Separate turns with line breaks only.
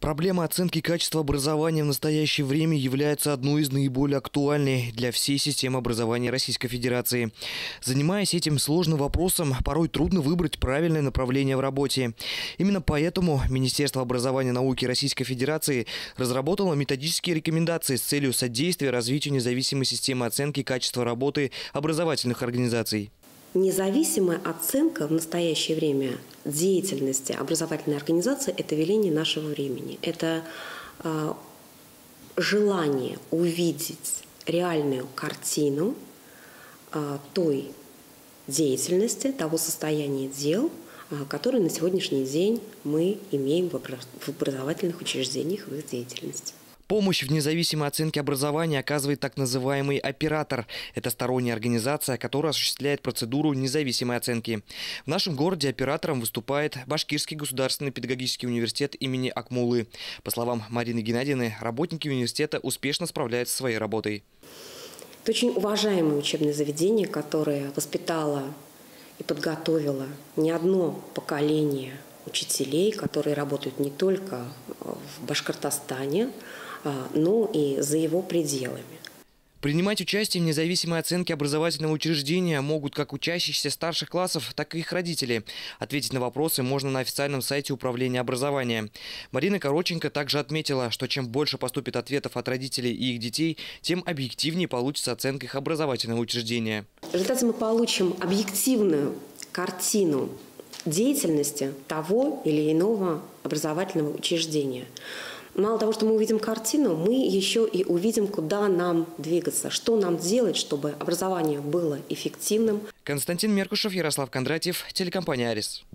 Проблема оценки качества образования в настоящее время является одной из наиболее актуальных для всей системы образования Российской Федерации. Занимаясь этим сложным вопросом, порой трудно выбрать правильное направление в работе. Именно поэтому Министерство образования и науки Российской Федерации разработало методические рекомендации с целью содействия развитию независимой системы оценки качества работы образовательных организаций.
Независимая оценка в настоящее время деятельности образовательной организации – это веление нашего времени. Это желание увидеть реальную картину той деятельности, того состояния дел, которые на сегодняшний день мы имеем в образовательных учреждениях в их деятельности.
Помощь в независимой оценке образования оказывает так называемый оператор. Это сторонняя организация, которая осуществляет процедуру независимой оценки. В нашем городе оператором выступает Башкирский государственный педагогический университет имени Акмуллы. По словам Марины Геннадьевны, работники университета успешно справляются со своей работой.
Это очень уважаемое учебное заведение, которое воспитало и подготовило не одно поколение учителей, которые работают не только в Башкортостане, но и за его пределами.
Принимать участие в независимой оценке образовательного учреждения могут как учащиеся старших классов, так и их родители. Ответить на вопросы можно на официальном сайте Управления образования. Марина Короченко также отметила, что чем больше поступит ответов от родителей и их детей, тем объективнее получится оценка их образовательного учреждения.
В результате мы получим объективную картину деятельности того или иного образовательного учреждения. Мало того, что мы увидим картину, мы еще и увидим, куда нам двигаться, что нам делать, чтобы образование было эффективным.
Константин Меркушев, Ярослав Кондратьев, телекомпания «Арис».